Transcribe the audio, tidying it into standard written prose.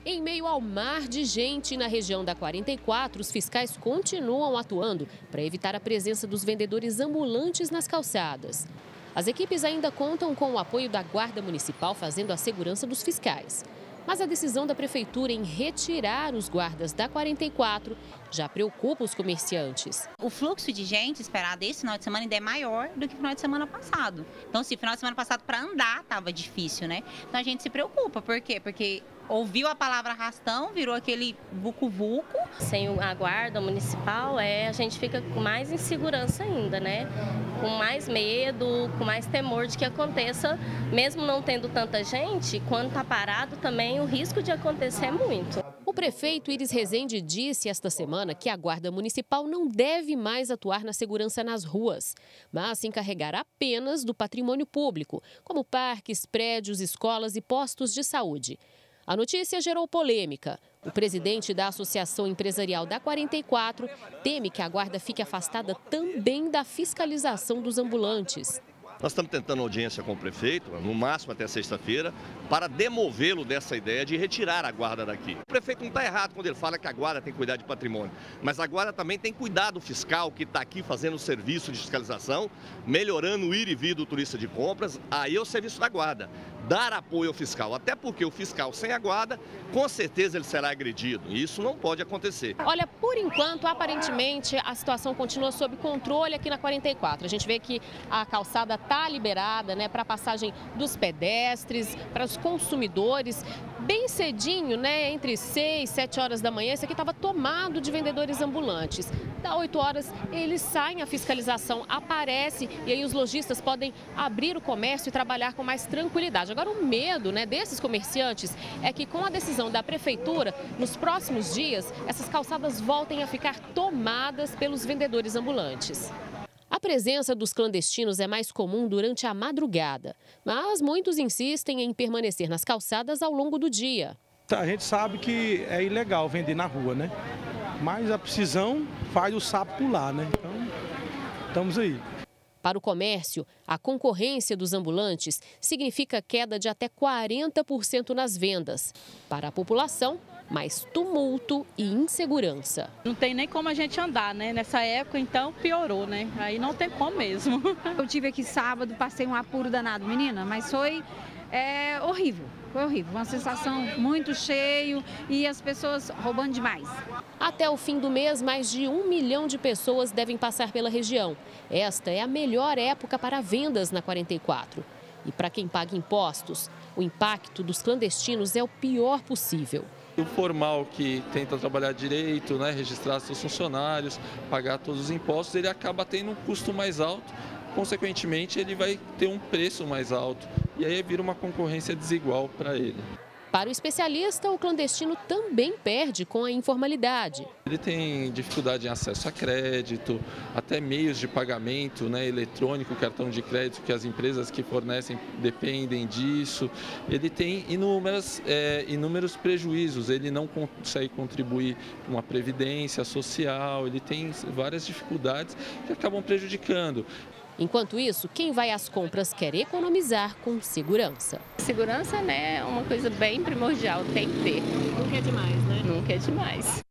Em meio ao mar de gente na região da 44, os fiscais continuam atuando para evitar a presença dos vendedores ambulantes nas calçadas. As equipes ainda contam com o apoio da Guarda Municipal, fazendo a segurança dos fiscais. Mas a decisão da Prefeitura em retirar os guardas da 44 já preocupa os comerciantes. O fluxo de gente esperado esse final de semana ainda é maior do que o final de semana passado. Então, se final de semana passado para andar estava difícil, né? Então a gente se preocupa. Por quê? Porque ouviu a palavra arrastão, virou aquele vucu-vucu. Sem a guarda municipal, a gente fica com mais insegurança ainda, né? Com mais medo, com mais temor de que aconteça, mesmo não tendo tanta gente, quando está parado também o risco de acontecer é muito. O prefeito Iris Rezende disse esta semana que a Guarda Municipal não deve mais atuar na segurança nas ruas, mas se encarregar apenas do patrimônio público, como parques, prédios, escolas e postos de saúde. A notícia gerou polêmica. O presidente da Associação Empresarial da 44 teme que a guarda fique afastada também da fiscalização dos ambulantes. Nós estamos tentando audiência com o prefeito, no máximo até sexta-feira, para demovê-lo dessa ideia de retirar a guarda daqui. O prefeito não está errado quando ele fala que a guarda tem que cuidar de patrimônio, mas a guarda também tem que cuidar do fiscal que está aqui fazendo o serviço de fiscalização, melhorando o ir e vir do turista de compras. Aí é o serviço da guarda, dar apoio ao fiscal, até porque o fiscal sem a guarda, com certeza ele será agredido, e isso não pode acontecer. Olha, por enquanto, aparentemente, a situação continua sob controle aqui na 44. A gente vê que a calçada está liberada, né, para a passagem dos pedestres, para os consumidores. Bem cedinho, né, entre 6 e 7 horas da manhã, isso aqui estava tomado de vendedores ambulantes. Das 8 horas, eles saem, a fiscalização aparece e aí os lojistas podem abrir o comércio e trabalhar com mais tranquilidade. Agora, o medo, né, desses comerciantes é que com a decisão da Prefeitura, nos próximos dias, essas calçadas voltem a ficar tomadas pelos vendedores ambulantes. A presença dos clandestinos é mais comum durante a madrugada, mas muitos insistem em permanecer nas calçadas ao longo do dia. A gente sabe que é ilegal vender na rua, né? Mas a precisão faz o sapo pular, né? Então, estamos aí. Para o comércio, a concorrência dos ambulantes significa queda de até 40% nas vendas. Para a população, mais tumulto e insegurança. Não tem nem como a gente andar, né? Nessa época, então, piorou, né? Aí não tem como mesmo. Eu tive aqui sábado, passei um apuro danado, menina, mas foi horrível. Foi horrível, uma sensação muito cheio e as pessoas roubando demais. Até o fim do mês, mais de 1 milhão de pessoas devem passar pela região. Esta é a melhor época para vendas na 44. E para quem paga impostos, o impacto dos clandestinos é o pior possível. O formal que tenta trabalhar direito, né, registrar seus funcionários, pagar todos os impostos, ele acaba tendo um custo mais alto, consequentemente ele vai ter um preço mais alto e aí vira uma concorrência desigual para ele. Para o especialista, o clandestino também perde com a informalidade. Ele tem dificuldade em acesso a crédito, até meios de pagamento, né, eletrônico, cartão de crédito, que as empresas que fornecem dependem disso. Ele tem inúmeros prejuízos, ele não consegue contribuir com uma previdência social, ele tem várias dificuldades que acabam prejudicando. Enquanto isso, quem vai às compras quer economizar com segurança. Segurança, né, é uma coisa bem primordial, tem que ter. Nunca é demais, né? Nunca é demais.